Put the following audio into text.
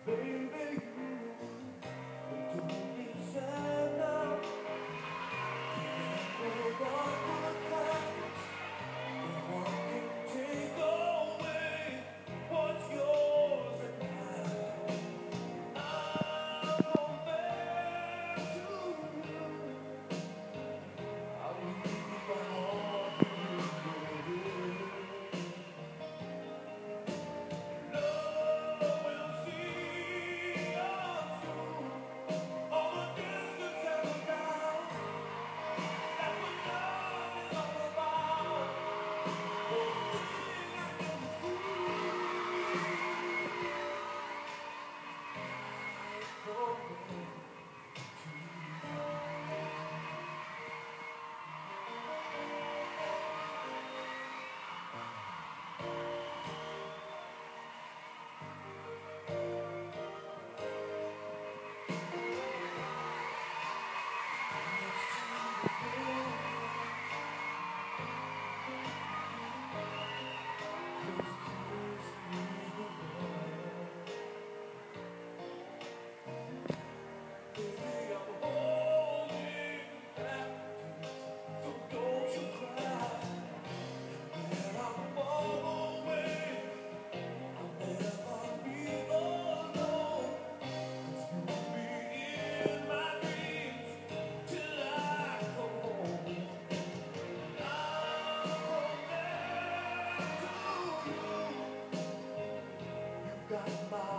Baby, you don't be sad now. Hold on for the times. No one can take away what's yours and mine. I'll come back to you. I'll leave my heart for you. Love will see us through all the distance and the doubt. That's what love is all about. Holding I can see. Got my